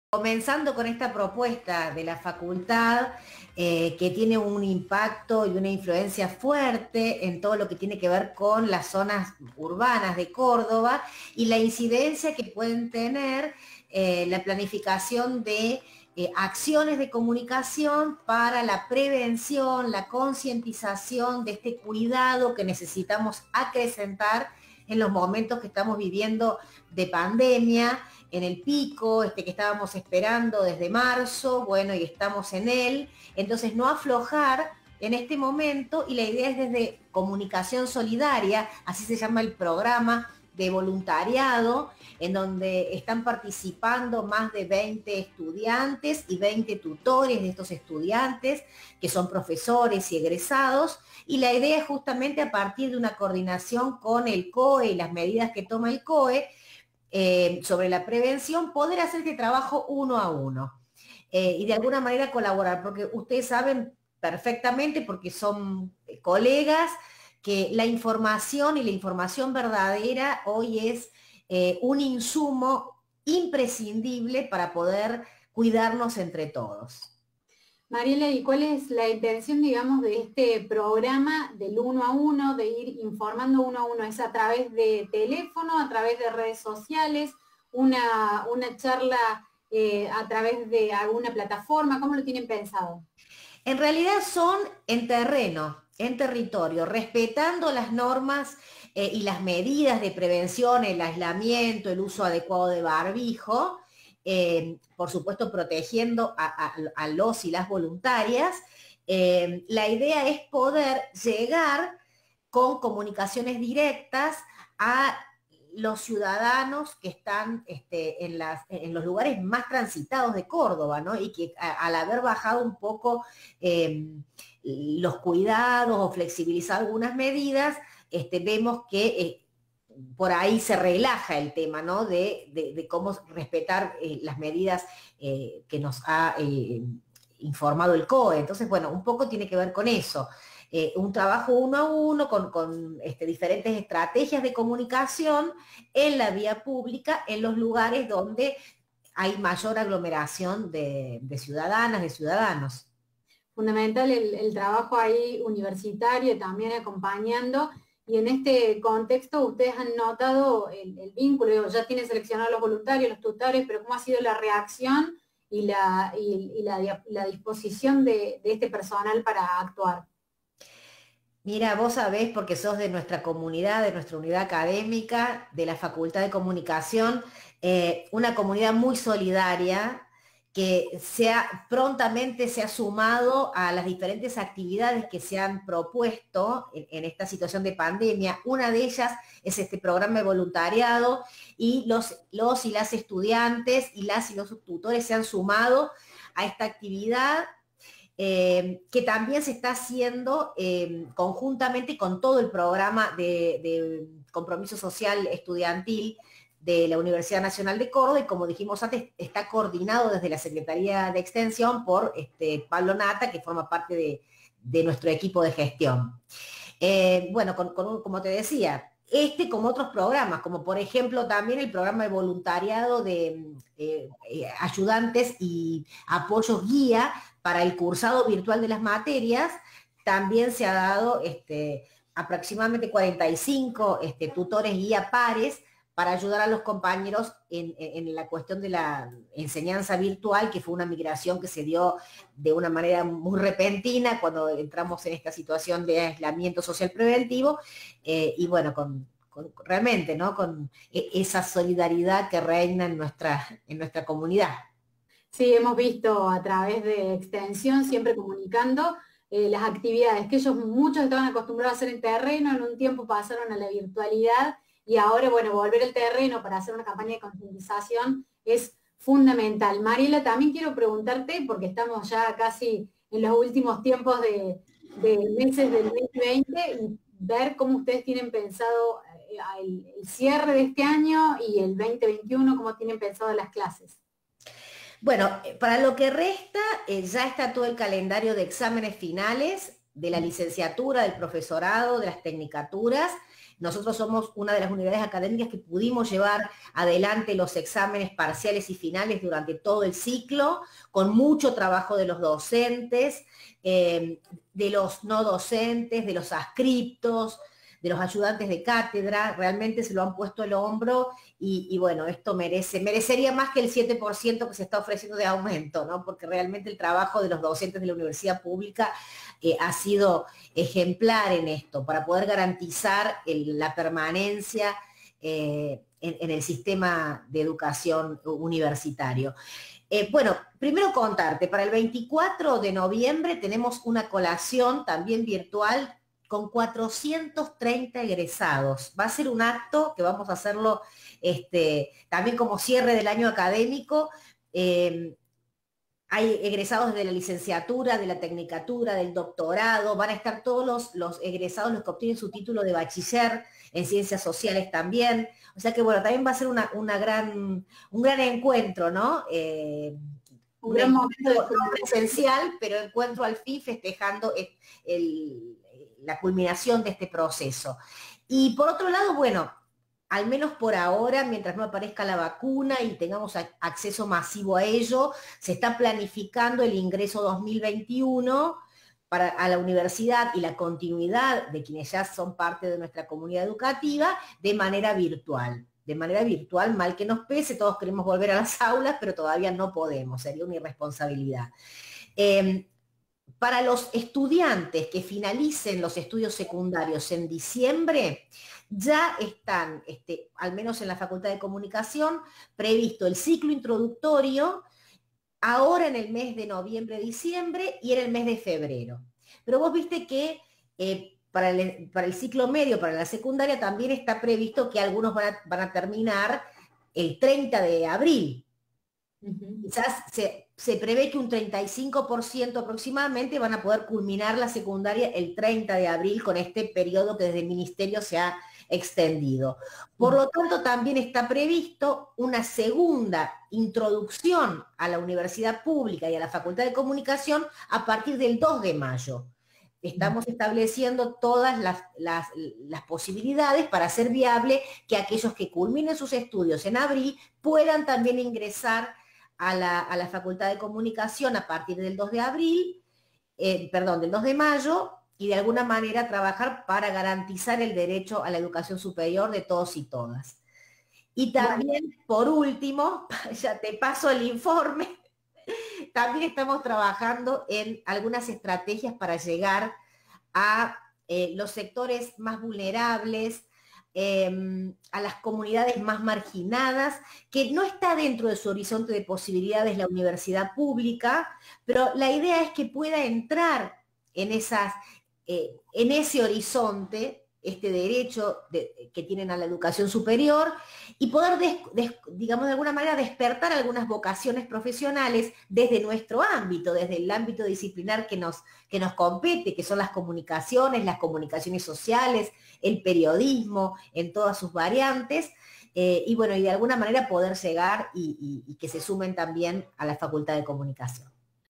Comenzando con esta propuesta de la facultad, que tiene un impacto y una influencia fuerte en todo lo que tiene que ver con las zonas urbanas de Córdoba y la incidencia que pueden tener la planificación de acciones de comunicación para la prevención, la concientización de este cuidado que necesitamos acrecentar en los momentos que estamos viviendo de pandemia, en el pico que estábamos esperando desde marzo, bueno, y estamos en él. Entonces, no aflojar en este momento, y la idea es desde Comunicación Solidaria, así se llama el programa de voluntariado, en donde están participando más de 20 estudiantes y 20 tutores de estos estudiantes, que son profesores y egresados, y la idea es justamente a partir de una coordinación con el COE y las medidas que toma el COE, sobre la prevención, poder hacer este trabajo uno a uno y de alguna manera colaborar, porque ustedes saben perfectamente, porque son colegas, que la información y la información verdadera hoy es un insumo imprescindible para poder cuidarnos entre todos. Mariela, ¿y cuál es la intención, digamos, de este programa del uno a uno, de ir informando uno a uno? ¿Es a través de teléfono, a través de redes sociales, una charla a través de alguna plataforma? ¿Cómo lo tienen pensado? En realidad son en terreno, en territorio, respetando las normas y las medidas de prevención, el aislamiento, el uso adecuado de barbijo, por supuesto protegiendo a los y las voluntarias. La idea es poder llegar con comunicaciones directas a los ciudadanos que están en los lugares más transitados de Córdoba, ¿no? Y que al haber bajado un poco los cuidados o flexibilizar algunas medidas, vemos que por ahí se relaja el tema, ¿no? De cómo respetar las medidas que nos ha informado el COE. Entonces, bueno, un poco tiene que ver con eso. Un trabajo uno a uno con diferentes estrategias de comunicación en la vía pública, en los lugares donde hay mayor aglomeración de ciudadanas, de ciudadanos. Fundamental el trabajo ahí universitario, también acompañando, y en este contexto ustedes han notado el vínculo, digo, ya tienen seleccionados los voluntarios, los tutores, pero ¿cómo ha sido la reacción y la disposición de este personal para actuar? Mira, vos sabés, porque sos de nuestra comunidad, de nuestra unidad académica, de la Facultad de Comunicación, una comunidad muy solidaria que prontamente se ha sumado a las diferentes actividades que se han propuesto en esta situación de pandemia. Una de ellas es este programa de voluntariado, y los y las estudiantes y las y los tutores se han sumado a esta actividad, que también se está haciendo conjuntamente con todo el programa de compromiso social estudiantil de la Universidad Nacional de Córdoba, y como dijimos antes, está coordinado desde la Secretaría de Extensión por Pablo Nata, que forma parte de nuestro equipo de gestión. Bueno, como te decía, como otros programas, como por ejemplo también el programa de voluntariado de ayudantes y apoyos guía para el cursado virtual de las materias, también se ha dado aproximadamente 45 tutores guía pares para ayudar a los compañeros en la cuestión de la enseñanza virtual, que fue una migración que se dio de una manera muy repentina cuando entramos en esta situación de aislamiento social preventivo, y bueno, realmente, ¿no? Con esa solidaridad que reina en nuestra comunidad. Sí, hemos visto a través de Extensión, siempre comunicando las actividades que muchos estaban acostumbrados a hacer en terreno, en un tiempo pasaron a la virtualidad, y ahora, bueno, volver al terreno para hacer una campaña de concientización es fundamental. Mariela, también quiero preguntarte, porque estamos ya casi en los últimos tiempos de meses del 2020, y ver cómo ustedes tienen pensado el cierre de este año y el 2021, cómo tienen pensado las clases. Bueno, para lo que resta, ya está todo el calendario de exámenes finales de la licenciatura, del profesorado, de las tecnicaturas. nosotros somos una de las unidades académicas que pudimos llevar adelante los exámenes parciales y finales durante todo el ciclo, con mucho trabajo de los docentes, de los no docentes, de los adscriptos, de los ayudantes de cátedra, realmente se lo han puesto el hombro y bueno, esto merecería más que el 7% que se está ofreciendo de aumento, ¿no? Porque realmente el trabajo de los docentes de la universidad pública ha sido ejemplar en esto, para poder garantizar la permanencia en el sistema de educación universitario. Bueno, primero contarte, para el 24 de noviembre tenemos una colación también virtual con 430 egresados. Va a ser un acto que vamos a hacerlo también como cierre del año académico. Hay egresados de la licenciatura, de la tecnicatura, del doctorado, van a estar todos los egresados, los que obtienen su título de bachiller, en ciencias sociales también. O sea que bueno, también va a ser un gran encuentro, ¿no? Un gran momento no presencial, pero encuentro al fin festejando la culminación de este proceso. Y por otro lado, bueno, al menos por ahora, mientras no aparezca la vacuna y tengamos acceso masivo a ello, se está planificando el ingreso 2021 a la universidad y la continuidad de quienes ya son parte de nuestra comunidad educativa de manera virtual. De manera virtual, mal que nos pese, todos queremos volver a las aulas, pero todavía no podemos, sería una irresponsabilidad. Para los estudiantes que finalicen los estudios secundarios en diciembre, ya están, al menos en la Facultad de Comunicación, previsto el ciclo introductorio, ahora en el mes de noviembre, diciembre y en el mes de febrero. Pero vos viste que para el ciclo medio, para la secundaria, también está previsto que algunos van a terminar el 30 de abril. Quizás se prevé que un 35% aproximadamente van a poder culminar la secundaria el 30 de abril con este periodo que desde el ministerio se ha extendido. Por lo tanto, también está previsto una segunda introducción a la universidad pública y a la Facultad de Comunicación a partir del 2 de mayo. Estamos estableciendo todas las posibilidades para hacer viable que aquellos que culminen sus estudios en abril puedan también ingresar a la Facultad de Comunicación a partir del 2 de abril, del 2 de mayo, y de alguna manera trabajar para garantizar el derecho a la educación superior de todos y todas. Y también, por último, ya te paso el informe, también estamos trabajando en algunas estrategias para llegar a los sectores más vulnerables, a las comunidades más marginadas, que no está dentro de su horizonte de posibilidades la universidad pública, pero la idea es que pueda entrar en ese horizonte, este derecho que tienen a la educación superior y poder, digamos, de alguna manera despertar algunas vocaciones profesionales desde nuestro ámbito, desde el ámbito disciplinar que nos compete, que son las comunicaciones sociales, el periodismo en todas sus variantes, y bueno, y de alguna manera poder llegar y que se sumen también a la Facultad de Comunicación.